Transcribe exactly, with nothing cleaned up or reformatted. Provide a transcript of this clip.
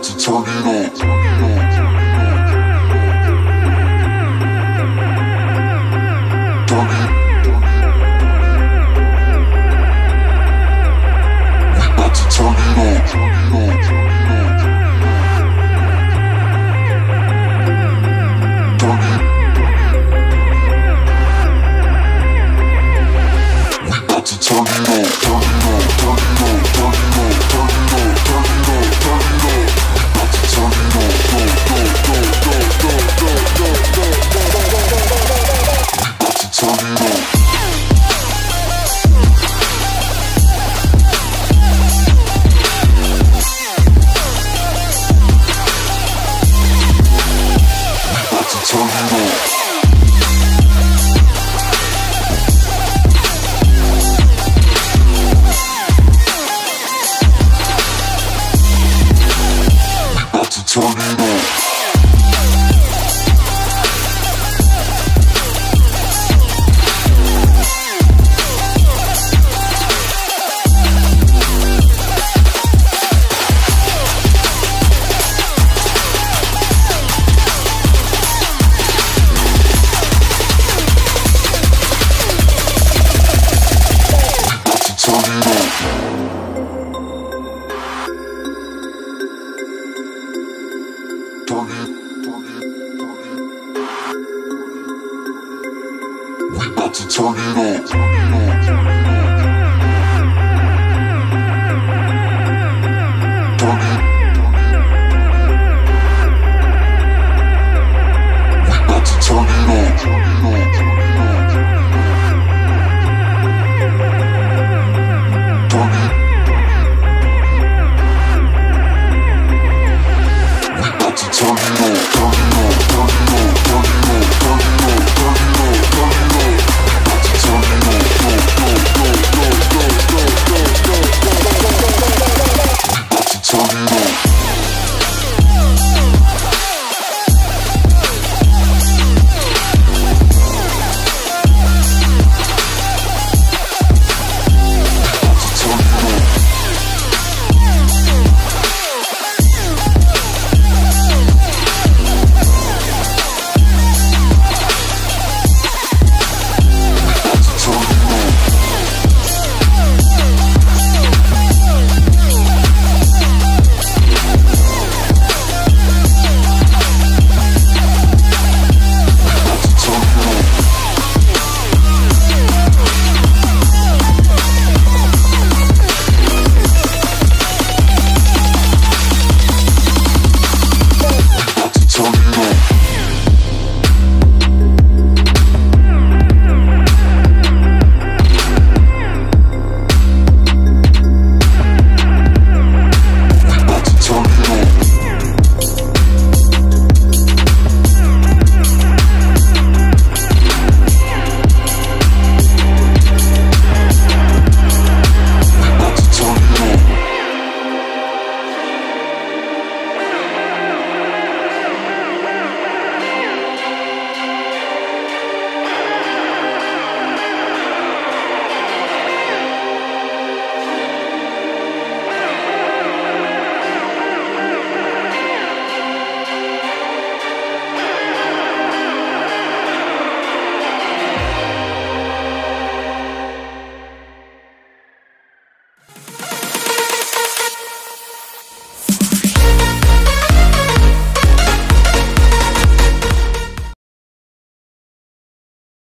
about to turn it up. Turn it. We about to turn it up. Turn it. We about to turn it up. Turn it up. Turn it up. Turn it up. Turn it up. Turn it up. Turn it up. We about to turn it up. Go, go, go, go, go, go, go, go, go, go, go, go, go. We about to turn it up. Turn it up. We about to turn it up. Turn it, turn it, turn it. We about to turn it up.